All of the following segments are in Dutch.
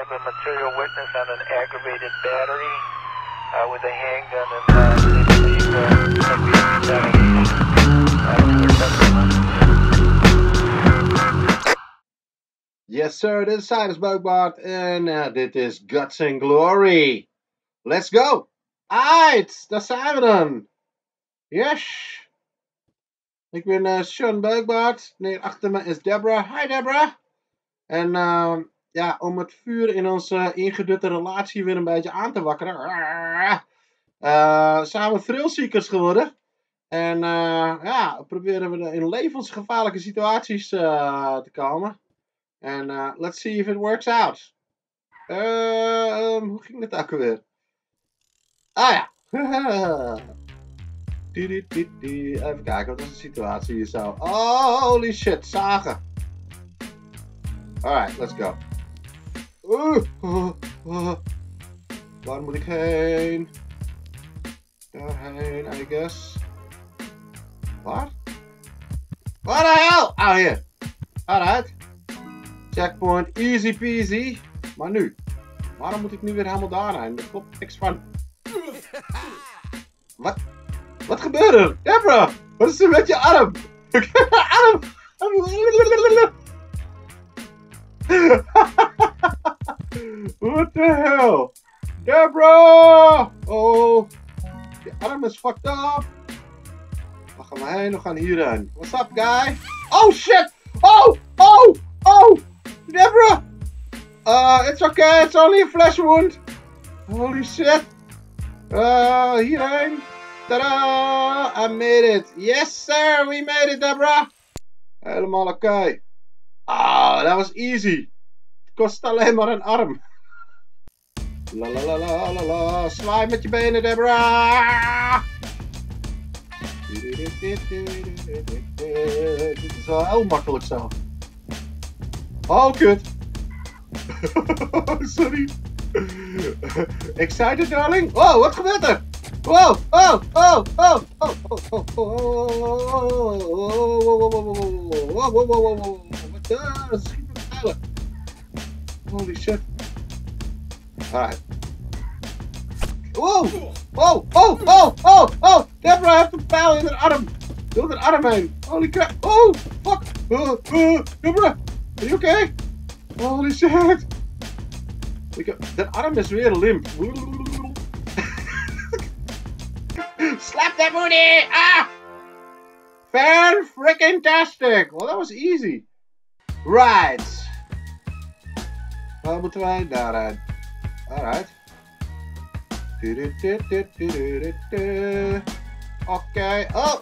have a material witness on an aggravated battery with a handgun and they believe might be Yes sir, dit is Cyrus Boogbart en dit is Guts and Glory. Let's go! Aight, daar zijn we dan. Yes! Ik ben Sean Boogbart. Nee, achter me is Deborah. Hi Deborah! En ja, om het vuur in onze ingedutte relatie weer een beetje aan te wakkeren. Zijn we thrillseekers geworden. En ja, proberen we in levensgevaarlijke situaties te komen. En let's see if it works out. Hoe ging het ook alweer? Ah ja. Even kijken, wat is de situatie hier zo? Oh, holy shit, zagen. Alright, let's go. Waar moet ik heen? Daarheen, I guess. Waar? What the hell? Oh, hier. Alright. Checkpoint, easy peasy. Maar nu? Waarom moet ik nu weer helemaal daarheen? Er klopt niks van. Wat? Wat gebeurt er? Deborah! Wat is er met je arm? Arm! What the hell? Deborah! Oh! Je arm is fucked up. Waar gaan we heen? We gaan hierheen. What's up, guy? Oh shit! Oh! Oh! Oh! Deborah! It's okay, it's only a flesh wound. Holy shit. Hierheen. Tada! I made it. Yes, sir, we made it, Deborah. Helemaal oké. Ah, dat was easy. Het kost alleen maar een arm. La la la la la la. Zwaai met je benen, Deborah. Dit is wel heel makkelijk zo. Oh, kut. Sorry. Excited, darling? Wow, wat gebeurt er? Wow, oh, oh, oh, oh, oh, oh, wat schiet me pijlen. Holy shit. Alright. Wow, oh, oh, oh, oh, oh, Deborah heeft een pijl in haar arm. Door haar arm heen. Holy crap. Oh, fuck. Deborah, are you okay? Holy shit. Dat arm is weer limp. Slap that booty! Ah! Fan-freaking-tastic! Well, that was easy. Right. Waar moeten wij? Daaruit. Alright. Oké. Oh!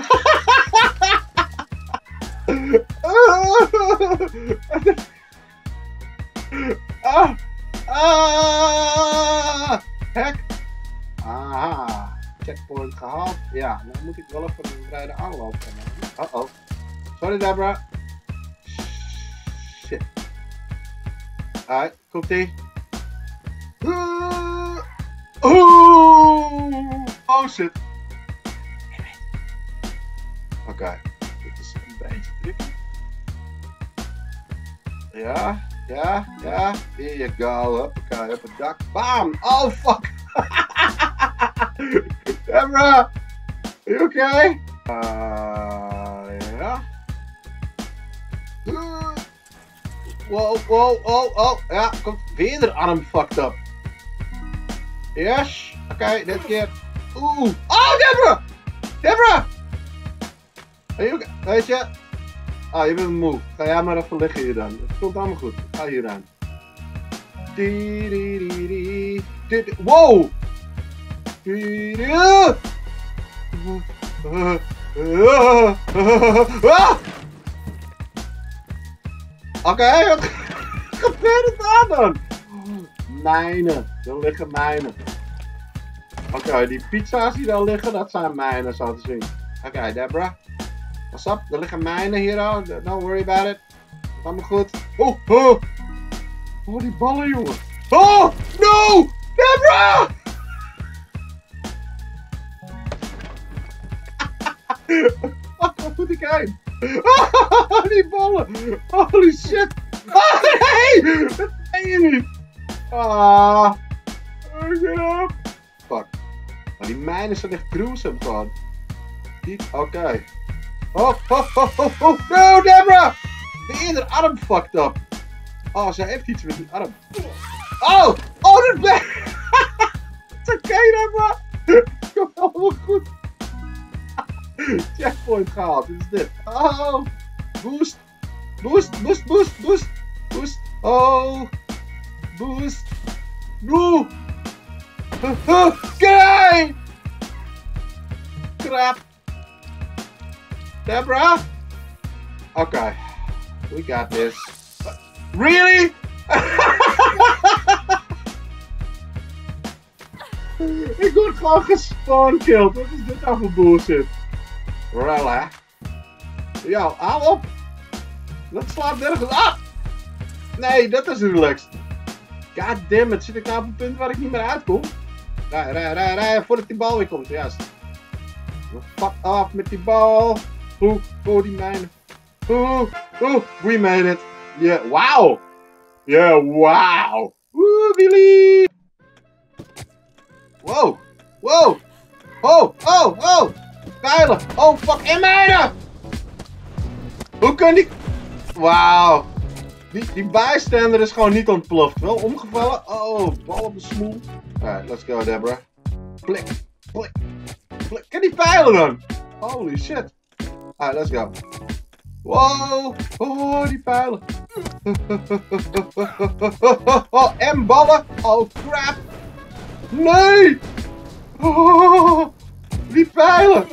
Hek! Aha. Checkpoint gehaald. Ja, dan moet ik wel even een brede aanloop gaan. Uh-oh. Sorry, Deborah. Shit. Alright, komt-ie. Oh, shit. Oké. Dit is een beetje tricky. Ja, ja, ja. Here you go. Hoppakee, op het dak. Bam! Oh, fuck! Deborah! Are you okay? Ja. Wow, wow, oh, oh. Ja, komt weer de arm fucked up. Yes. Oké, dit keer. Oeh. Oh, Deborah! Deborah! Are you okay? Weet je? Ah, je bent moe. Ga jij maar even liggen hier dan. Het komt allemaal goed. Ga hier aan. Wow! Oké, wat gebeurt er daar dan? Mijnen, er liggen mijnen. Oké, die pizza's die daar liggen, dat zijn mijnen zo te zien. Oké, Deborah. What's up? Er liggen mijnen hier al. Don't worry about it. Allemaal goed. Oh, oh. Oh, die ballen, jongen. Oh, no! Deborah! Waar moet ik heen? Oh, die ballen! Holy shit! Oh nee! Dat meen je niet! Ah. Get up. Fuck. Maar die mijnen zijn echt gruesome gewoon. Oké. Oh. No, Deborah! De arm fucked up. Oh, zij heeft iets met die arm. Oh, dat ben... Het is oké, Deborah. Komt allemaal goed. Checkpoint gehaald, dit is dit. Oh, boost. Oh, boost. No. Kijk! Crap. Deborah? Okay, we got this. Really? Ik word gewoon gespawn-killed. Wat is dit nou voor bullshit? Wel hè? Ja, haal op! Dat slaat nergens. Ah! Nee, dat is relaxed. Goddammit, zit ik nou op een punt waar ik niet meer uitkom? Rij, voordat die bal weer komt, juist. Fuck af met die bal. Die mijnen. We made it. Yeah, wow. Yeah, wow. Woo, Billy. Wow. Oh. Pijlen. Oh, fuck. En mijnen. Hoe kan die... Wauw. Die bijstander is gewoon niet ontploft. Wel omgevallen. Oh, bal op de smoel. Alright, let's go, Deborah. Blik. Ken die pijlen dan? Holy shit. Alright, let's go. Wow. Oh, die pijlen. En ballen. Oh, crap. Nee. Oh, die pijlen.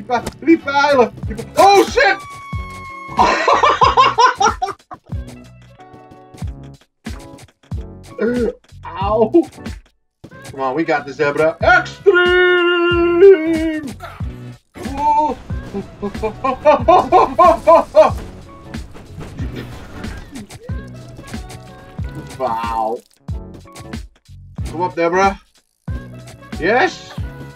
Oh, shit. Ow. Come on, we got this, Deborah. Extreme! Whoa. Wow. Kom op, Deborah. Yes.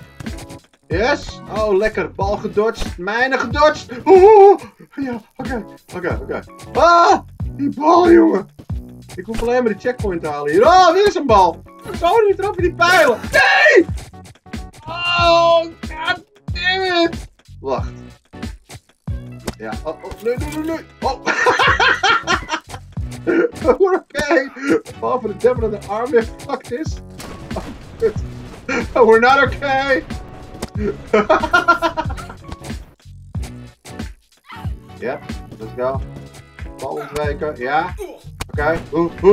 Oh, lekker. Bal gedodged. Mijnen gedodged. Ja, oké. Ah, die bal, jongen. Ik hoef alleen maar die checkpoint te halen hier. Oh, weer is een bal. Zo, die trap je die pijlen. Nee! Oh, god damn it. Wacht. Ja, nee. Oh. We're okay. Behalve de Deborah de arm weer fucked is. Oh, kut. We're not okay. Yep, let's go. Bal ontwijken, ja. Oké.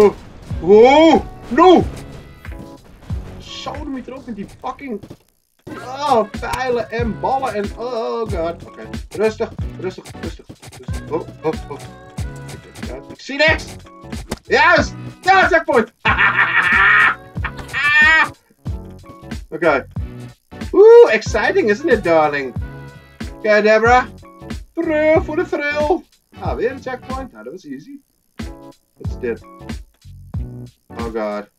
No! Sodemiet erop met die fucking... Oh, pijlen en ballen en... Oh god. Oké. Rustig. Oh. Ik zie niks! Juist! Ja, checkpoint! Oké. Exciting, isn't it, darling? Oké, Deborah. Terug voor de thrill. Ah, weer een checkpoint. Nou, dat was easy. Wat is dit? Oh god.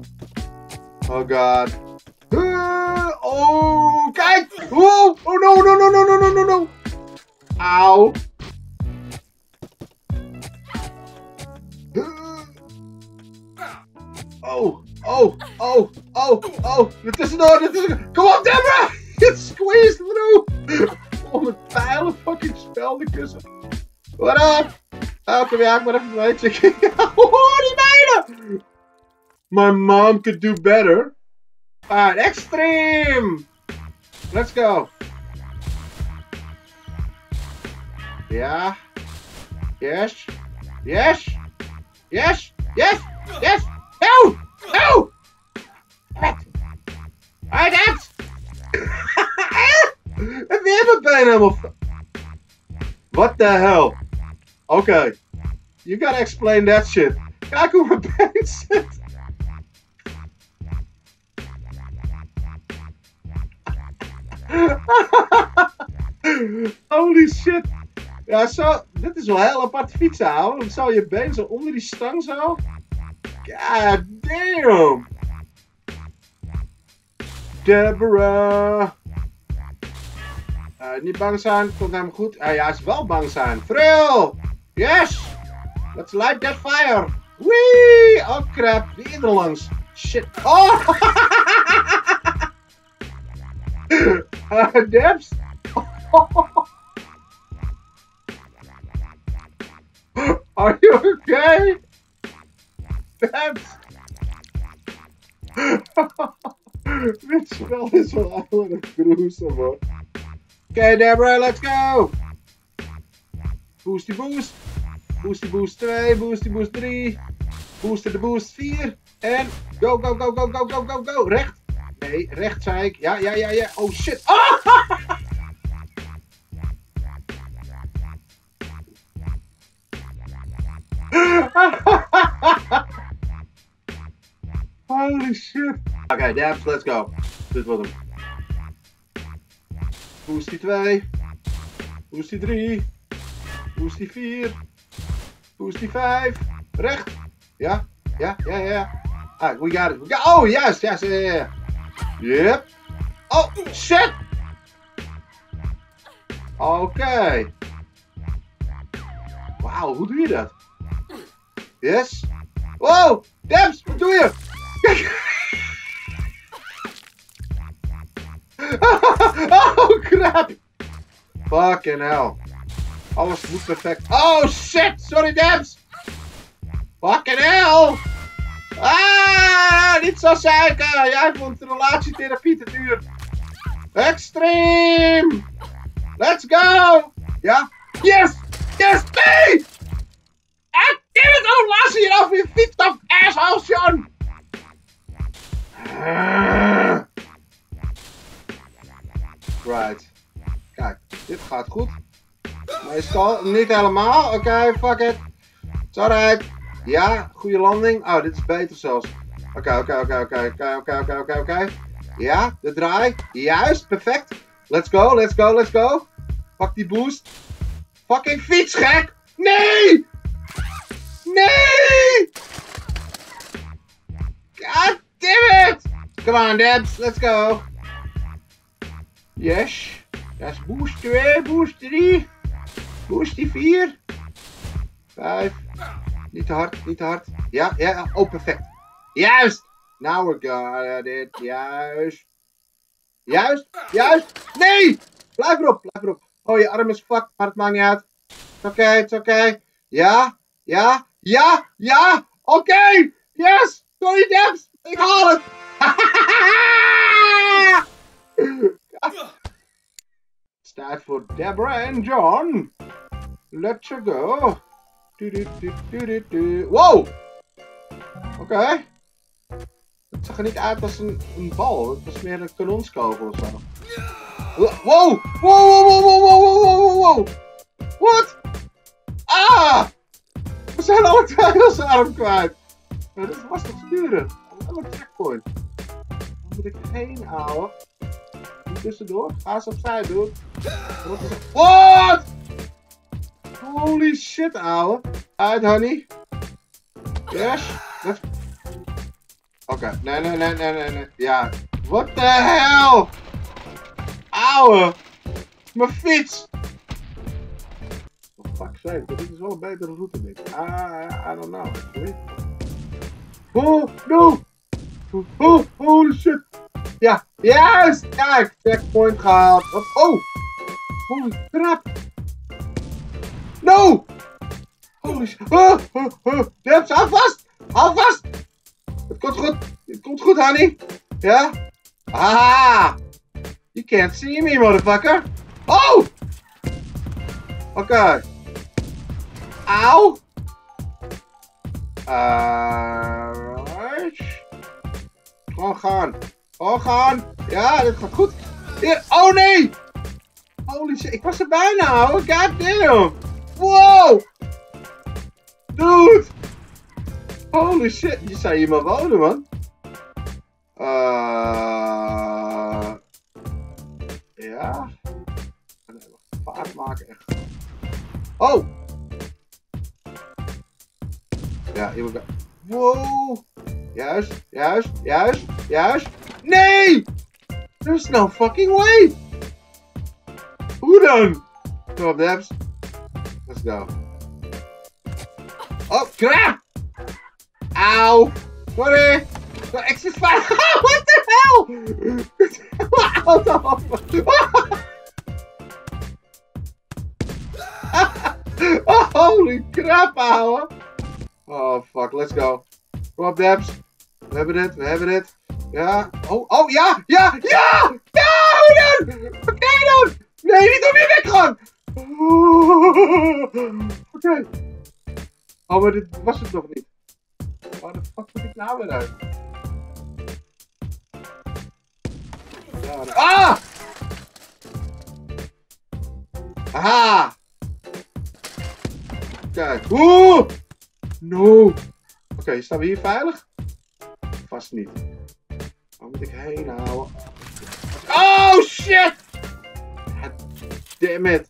Oh, kijk! Oh no! Auw. Oh. Tussendoor. Kom op, Deborah! Get squeezed through! Oh, met pijlen fucking spel de kussen. What up? Oké, ja, ik maar even weten. Oh, die mijnen! My mom could do better. Alright, extreme! Let's go. Ja. Yes. No! Alright, en weer mijn been helemaal... What the hell? Okay. You gotta explain that shit. Kijk hoe mijn been zit. Holy shit. Ja, zo... Dit is wel heel apart fietsen, houden. Zo je been zo onder die stang zo. God damn. Deborah. Niet bang zijn, komt helemaal goed. Ja, hij is wel bang zijn. Thrill! Yes! Let's light that fire! Wee! Oh crap, weer er langs. shit. Oh! Debs? Are you okay? Debs? Dit spel is wel eigenlijk gruesome hoor. Oké, Deborah, let's go! Boosty boost. Boosty boost 2, boosty boost 3. Booster de boost 4. En go, go, go, go, go, go, go, go. Recht. Nee, recht zei ik. Ja, ja, ja, ja. Oh shit. Oh! Holy shit. Oké, Debs, let's go. Dit wordt hem. Boosty 2. Boosty 3. Boosty 4. Boosty 5. Recht. Ja, ja, ja, ja. Ah, we got it. We got... Oh, yes, yes, ja, ja, ja. Yep. Oh, shit. Oké. Wauw, hoe doe je dat? Yes. Wow, Debs, wat doe je? Kijk. Oh, crap. Fucking hell. Alles moet perfect. Oh, shit. Sorry, Debs. Fucking hell. Ah, niet zo zeiken. Jij vond relatietherapie te duur. Extreme. Let's go. Ja. Yes. Yes, nee. Ah, damn it. Oh, laat je hier af je fiets af, asshole, Sean. Right. Kijk, dit gaat goed. Meestal niet helemaal. Oké, fuck it. It's alright. Ja, goede landing. Oh, dit is beter zelfs. Oké. Ja, de draai. Juist, perfect. Let's go, let's go, let's go. Pak die boost. Fucking fiets, gek. Nee! Nee! God damn it! Come on, Debs, let's go. Yes. Dat is boost 2, boost 3. Boost 4. 5. Niet te hard, niet te hard. Ja, ja, oh perfect. Juist! Now we got it. Juist. Juist, juist. Nee! Blijf erop, blijf erop. Oh, je arm is fucked, maar het maakt niet uit. Het is oké. Ja, ja, ja, ja. Oké. Yes! Sorry, Debs. Ik haal het. Het is tijd voor Deborah en John. Let's go. Wow! Oké. Het zag er niet uit als een bal. Het was meer een kanonskogel of zo. Wow! Wow! What? Ah! We zijn alle twee onze arm kwijt. Dat is lastig sturen. Dat is een checkpoint. Daar moet ik heen houden. Niet tussendoor. Ga eens opzij doen. What? Holy shit, ouwe. Uit, honey. Yes. Oké. Nee. Ja. What the hell? Ouwe. Mijn fiets. Oh, fuck sake. Dit is wel een betere route, denk ik. I don't know. Oh, no. Oh, holy shit. Ja. Juist. Kijk. Checkpoint gehaald. Oh. Holy crap. No! Holy shit. Debs, hou vast! Hou vast! Het komt goed. Het komt goed, honey. Ja? Ah! You can't see me, motherfucker. Oh! Oké. Auw! Gewoon gaan. Gewoon gaan. Ja, dit gaat goed. Hier. Oh nee! Holy shit. Ik was er bijna, ouwe. God damn. Wow! Dude! Holy shit, je zou hier maar wonen, man. Ja. Nee, wacht, vaart maken echt. Oh! Ja, hier moet ik. Wow! Juist. Nee! There's no fucking way! Hoe dan? Kom op, Debs. Let's go. Oh, crap! Auw! Sorry! Ik zit veilig. What the hell? Auto. Oh, holy crap, ouwe. Oh, fuck. Let's go. Kom op, Debs. We hebben dit. Ja. Oh, ja. Ja, hoe dan? Oké dan. Nee, niet om je weggaan. Oké. Oh, maar dit was het nog niet. Waar de fuck moet ik nou weer uit? Ah! Aha! Kijk. Oeh! No! Oké, staan we hier veilig? Vast niet. Waar moet ik heen houden? Oh shit! Damn it!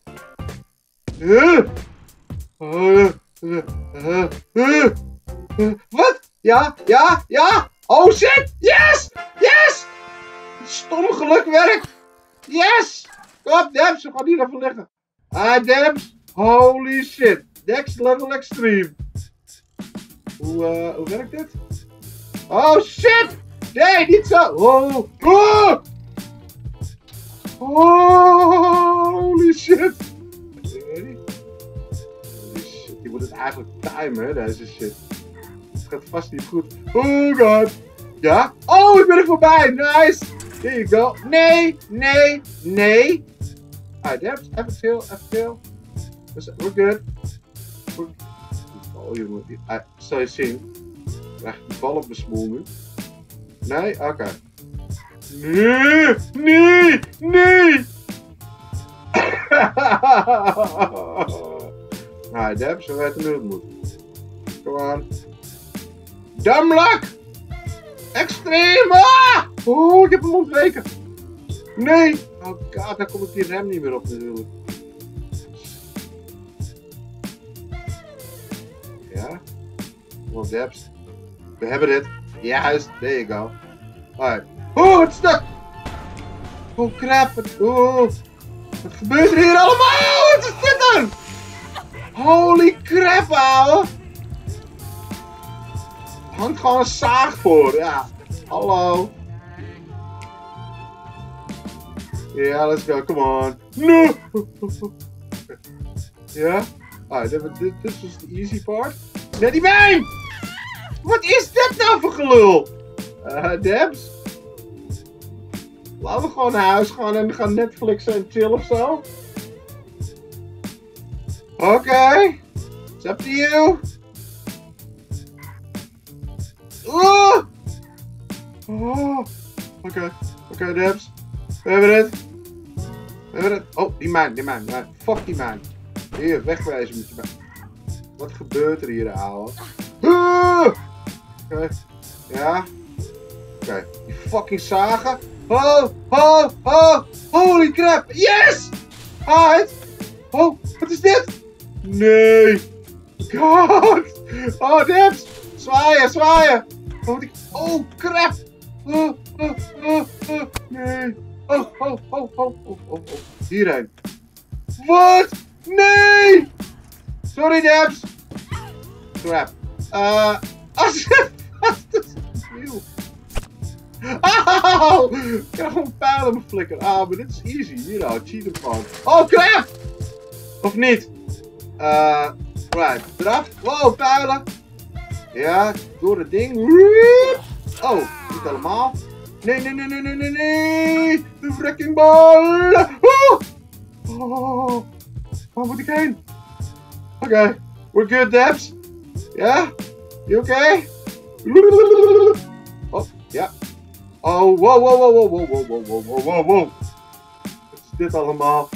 Wat? Ja! Oh shit! Yes! Stom geluk werkt! Yes! Kom op, Debs, we gaan hier even liggen. Debs! Holy shit! Next level extreme. Hoe werkt dit? Oh shit! Nee, niet zo! Holy shit! Holy shit, je moet het eigenlijk timen, hè, deze shit. Het gaat vast niet goed. Oh god! Ja? Oh, ik ben er voorbij! Nice! Here you go. Nee! Alright, Debs, even chill. We're good. Oh, je moet... Zal je zien? Ik krijg die bal op mijn smoel nu. Nee? Oké. Nee! Alright, Debs, we weten nu hoe het moet. Come on. Dumluck! Extreem! Ah! Oh, ik heb hem ontweken. Nee! Oh god, dan kom ik die rem niet meer op natuurlijk. Ja? Kom op, Debs. We hebben dit. Juist, there you go. Alright. Oh, het stuk! Oh crap. Wat gebeurt er hier allemaal? Wat is dit dan? Holy crap, ouwe. Er hangt gewoon een zaag voor, ja. Hallo. Ja, let's go, come on. No! Ja? Alright, dit is de easy part. Nee, die mijn! Wat is dit nou voor gelul? Debs? Laten we gewoon naar huis gaan en gaan Netflixen en chill of zo. Oké. It's up to you. Oké, Debs. We hebben het. Oh, die mijn. Nee, fuck die mijn. Hier, wegwijzen met je mijn. Wat gebeurt er hier, ouwe? Oké. Ja. Oké, die fucking zagen. Holy crap. Yes! Hide. Oh, wat is dit? Nee. God. Oh, Debs. Zwaaien. Oh, crap. Nee. Oh. Hierheen. Wat? Nee. Sorry, Debs. Crap. Auw! Ik krijg gewoon pijlen me flikken. Maar dit is easy. Hier nou, cheater gewoon. Oh, crap! Of niet? Right. Eraf. Wow, pijlen. Ja, door het ding. Oh, niet helemaal. Nee. De freaking bal. Oh. Waar moet ik heen? Oké. We're good, Debs. Ja? You okay? Oh, ja. Oh, wow. Wat is dit allemaal?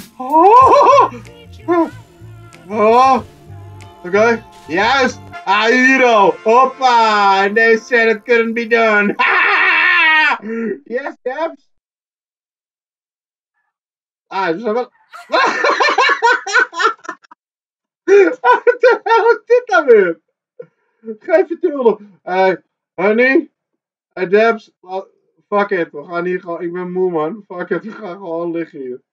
Oké. Juist. Hero. Hoppa. And they said it couldn't be done. Yes, Debs. Dus wel... Wat de hel is dit dan weer? Geef je tullen. Honey. Debs. Fuck it. We gaan hier gewoon... Ik ben moe, man. Fuck it. We gaan gewoon liggen hier.